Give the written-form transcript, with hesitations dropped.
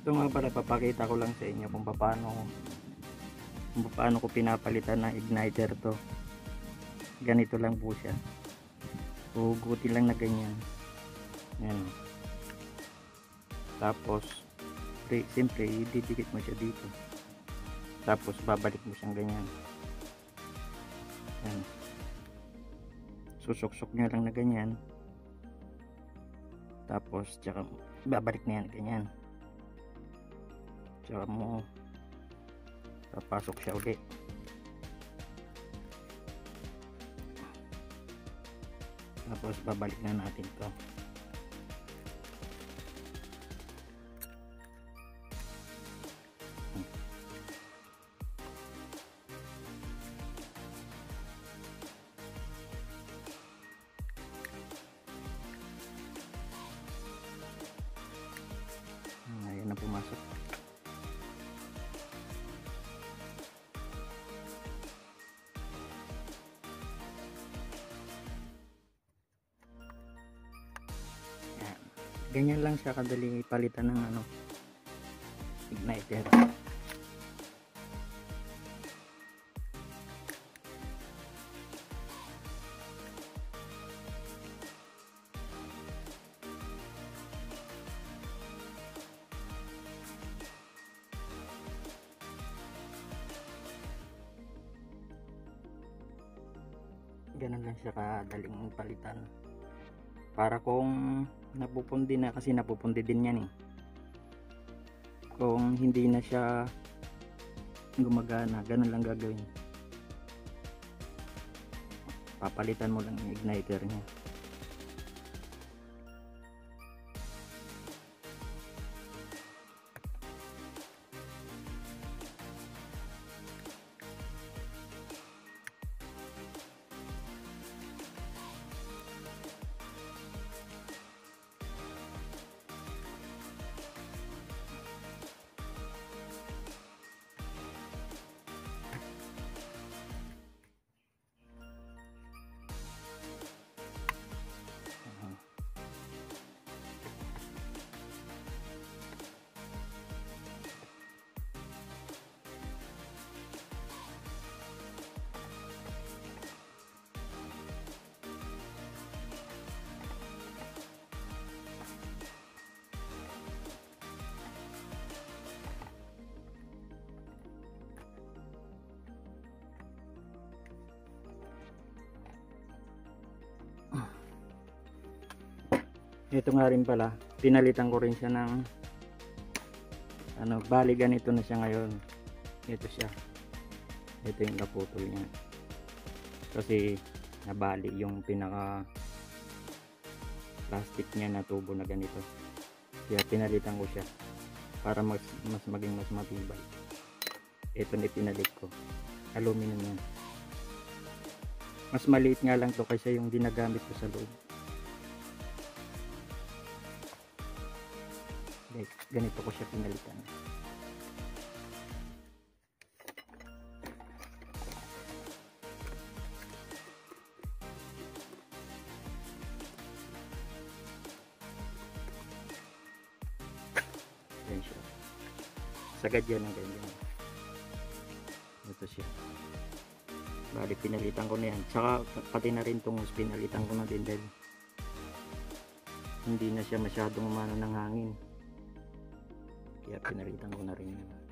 Ito nga pala, papakita ko lang sa inyo kung paano ko pinapalitan ng igniter to. Ganito lang po siya. Hugutin lang na ganyan. Yan. Tapos siyempre ididikit mo siya dito. Tapos babalik mo siyang ganyan. Yan. Susuksok nyo lang na ganyan. Tapos tsaka babalik na yan ganyan. Tsaka mo papasok siya ulit. Tapos babalik na natin to. Ayan na pumasok. Ganyan lang siya kadali palitan ng igniter. Ganun lang siya kadaling palitan. Para kung napupundi na, kasi napupundi din yan eh. Kung hindi na siya gumagana, ganun lang gagawin. Papalitan mo lang yung igniter niya. Ito nga rin pala, pinalitan ko rin siya ng bali ganito na siya ngayon. Ito siya. Ito yung naputol niya. Kasi nabali yung pinaka plastic niya na tubo na ganito. Kaya pinalitan ko siya para mas maging mas matibay. Ito na pinalit ko. Aluminum yan. Mas maliit nga lang to kaysa yung ginagamit ko sa loob. Ganito ko siya pinalitan. Yan siya. Sagad yan ng ganyan. Ito siya. Bali pinalitan ko na yan. Tsaka pati na rin itong pinalitan ko na din dahil hindi na siya masyadong umano ng hangin. Kaya pinalitan ko na rin yun.